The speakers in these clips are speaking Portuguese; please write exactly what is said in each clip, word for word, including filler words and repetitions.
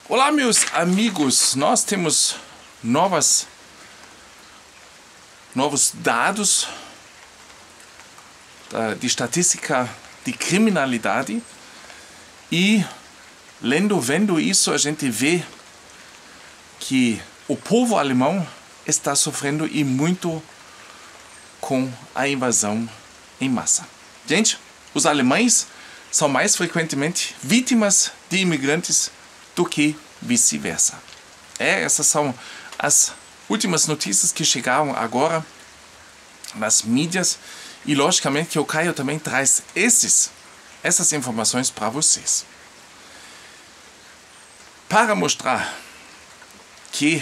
Olá, meus amigos, nós temos novas, novos dados uh, de estatística de criminalidade e, lendo, vendo isso, a gente vê que o povo alemão está sofrendo e muito com a invasão em massa. Gente, os alemães são mais frequentemente vítimas de imigrantes do que vice-versa. É, essas são as últimas notícias que chegaram agora nas mídias e, logicamente, que o Caio também traz esses, essas informações para vocês. Para mostrar que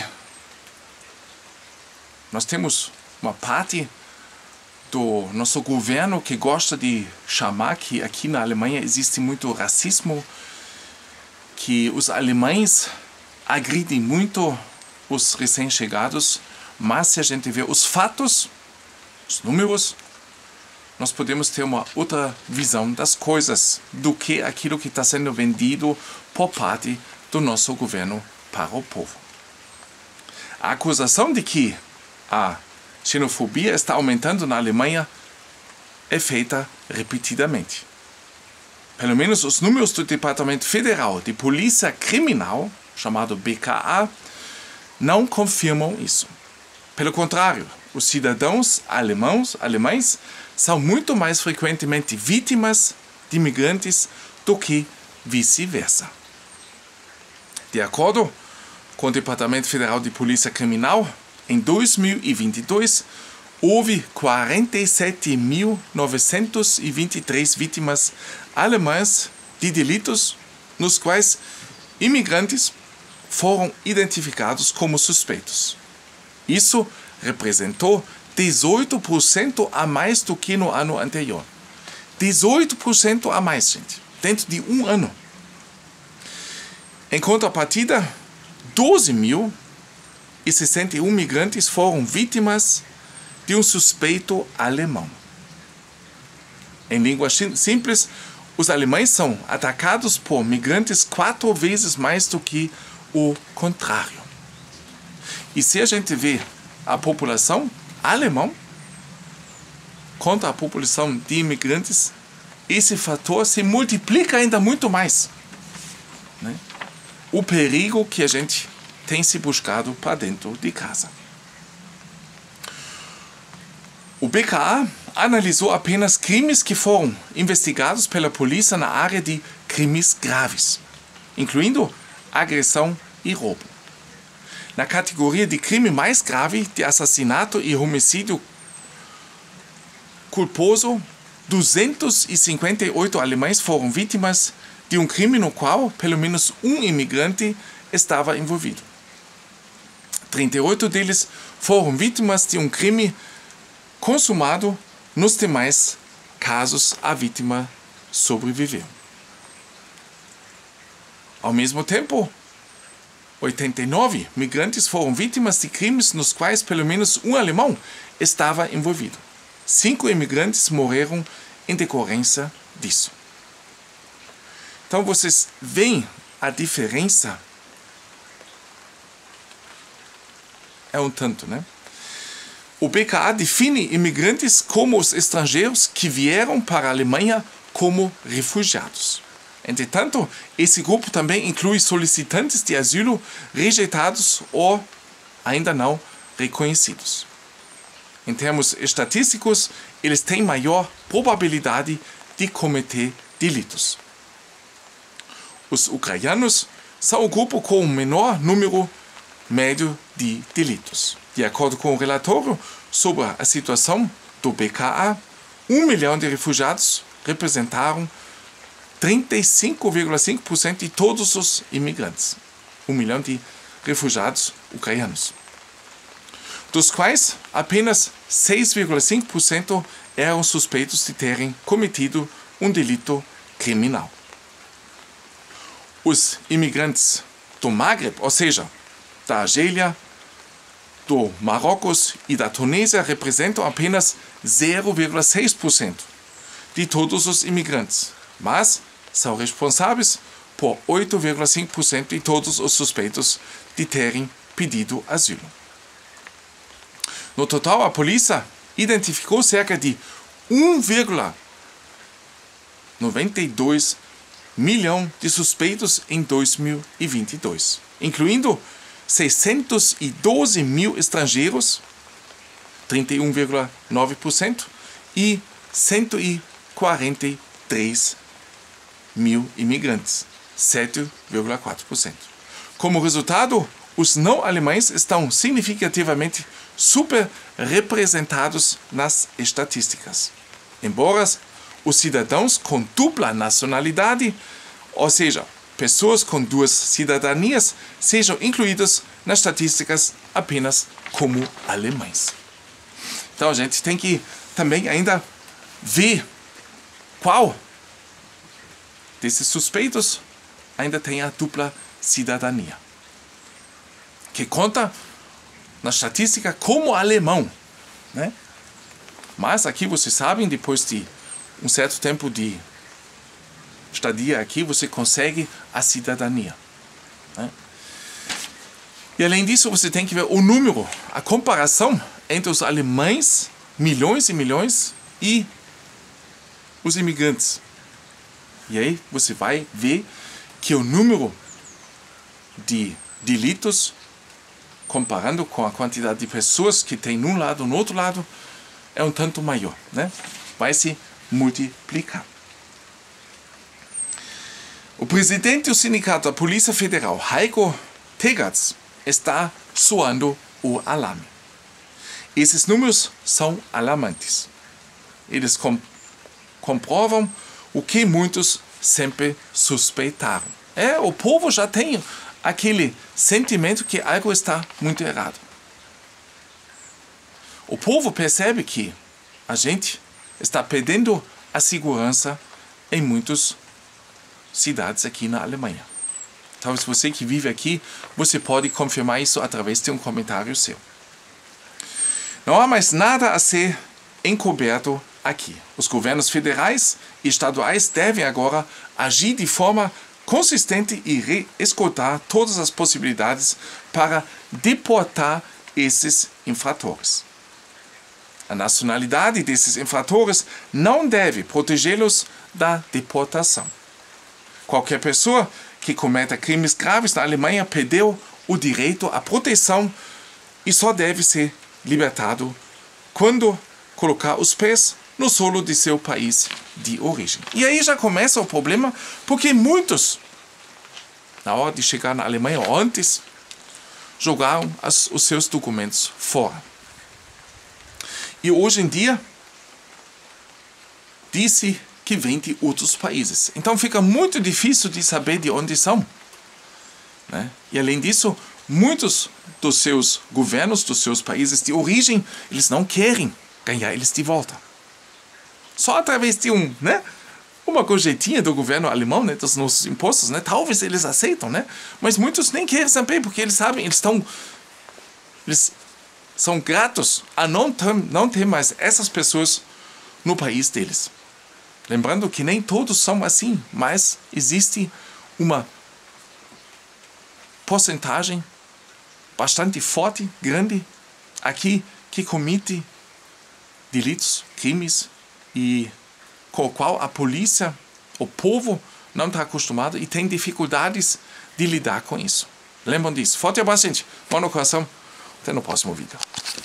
nós temos uma parte do nosso governo que gosta de chamar que aqui na Alemanha existe muito racismo, que os alemães agridem muito os recém-chegados, mas se a gente vê os fatos, os números, nós podemos ter uma outra visão das coisas do que aquilo que está sendo vendido por parte do nosso governo para o povo. A acusação de que a xenofobia está aumentando na Alemanha é feita repetidamente. Pelo menos os números do Departamento Federal de Polícia Criminal, chamado B K A, não confirmam isso. Pelo contrário, os cidadãos alemãos, alemães são muito mais frequentemente vítimas de imigrantes do que vice-versa. De acordo com o Departamento Federal de Polícia Criminal, em dois mil e vinte e dois, houve quarenta e sete mil novecentas e vinte e três vítimas alemãs de delitos nos quais imigrantes foram identificados como suspeitos. Isso representou dezoito por cento a mais do que no ano anterior. dezoito por cento a mais, gente, dentro de um ano. Em contrapartida, doze mil e sessenta e um migrantes foram vítimas de um suspeito alemão. Em língua simples, os alemães são atacados por migrantes quatro vezes mais do que o contrário. E se a gente vê a população alemã contra a população de imigrantes, esse fator se multiplica ainda muito mais, né? O perigo que a gente tem se buscado para dentro de casa. O B K A analisou apenas crimes que foram investigados pela polícia na área de crimes graves, incluindo agressão e roubo. Na categoria de crime mais grave, de assassinato e homicídio culposo, duzentos e cinquenta e oito alemães foram vítimas de um crime no qual pelo menos um imigrante estava envolvido. trinta e oito deles foram vítimas de um crime consumado. Nos demais casos, a vítima sobreviveu. Ao mesmo tempo, oitenta e nove migrantes foram vítimas de crimes nos quais pelo menos um alemão estava envolvido. Cinco imigrantes morreram em decorrência disso. Então vocês veem a diferença. É um tanto, né? O B K A define imigrantes como os estrangeiros que vieram para a Alemanha como refugiados. Entretanto, esse grupo também inclui solicitantes de asilo rejeitados ou ainda não reconhecidos. Em termos estatísticos, eles têm maior probabilidade de cometer delitos. Os ucranianos são o grupo com o menor número médio de delitos. De acordo com o relatório sobre a situação do B K A, um milhão de refugiados representaram trinta e cinco vírgula cinco por cento de todos os imigrantes. Um milhão de refugiados ucranianos. Dos quais apenas seis vírgula cinco por cento eram suspeitos de terem cometido um delito criminal. Os imigrantes do Maghreb, ou seja, da Argélia, do Marrocos e da Tunísia, representam apenas zero vírgula seis por cento de todos os imigrantes, mas são responsáveis por oito vírgula cinco por cento de todos os suspeitos de terem pedido asilo. No total, a polícia identificou cerca de um vírgula noventa e dois milhão de suspeitos em dois mil e vinte e dois, incluindo seiscentos e doze mil estrangeiros, trinta e um vírgula nove por cento, e cento e quarenta e três mil imigrantes, sete vírgula quatro por cento. Como resultado, os não alemães estão significativamente superrepresentados nas estatísticas. Embora os cidadãos com dupla nacionalidade, ou seja, pessoas com duas cidadanias, sejam incluídos nas estatísticas apenas como alemães. Então a gente tem que também ainda ver qual desses suspeitos ainda tem a dupla cidadania, que conta na estatística como alemão, né? Mas aqui vocês sabem, depois de um certo tempo de estadia aqui, você consegue a cidadania, né? E além disso, você tem que ver o número, a comparação entre os alemães, milhões e milhões, e os imigrantes. E aí você vai ver que o número de delitos, comparando com a quantidade de pessoas que tem num lado e no outro lado, é um tanto maior, né? Vai se multiplicar. O presidente do Sindicato da Polícia Federal, Heiko Tegatz, está soando o alarme. Esses números são alarmantes. Eles com, comprovam o que muitos sempre suspeitaram. É, o povo já tem aquele sentimento que algo está muito errado. O povo percebe que a gente está perdendo a segurança em muitas cidades aqui na Alemanha. Talvez você que vive aqui, você pode confirmar isso através de um comentário seu. Não há mais nada a ser encoberto aqui. Os governos federais e estaduais devem agora agir de forma consistente e escutar todas as possibilidades para deportar esses infratores. A nacionalidade desses infratores não deve protegê-los da deportação. Qualquer pessoa que cometa crimes graves na Alemanha perdeu o direito à proteção e só deve ser libertado quando colocar os pés no solo de seu país de origem. E aí já começa o problema, porque muitos, na hora de chegar na Alemanha ou antes, jogaram as, os seus documentos fora. E hoje em dia, disse que vem de outros países. Então fica muito difícil de saber de onde são, né? E além disso, muitos dos seus governos, dos seus países de origem, eles não querem ganhar eles de volta. Só através de um, né, uma gorjetinha do governo alemão, né, dos nossos impostos, né, talvez eles aceitam, né? Mas muitos nem querem saber, porque eles sabem, eles estão, eles são gratos a não ter, não ter mais essas pessoas no país deles. Lembrando que nem todos são assim, mas existe uma porcentagem bastante forte, grande, aqui, que comete delitos, crimes, e com o qual a polícia, o povo, não está acostumado e tem dificuldades de lidar com isso. Lembram disso. Forte abraço, gente. Mão no coração. Até no próximo vídeo.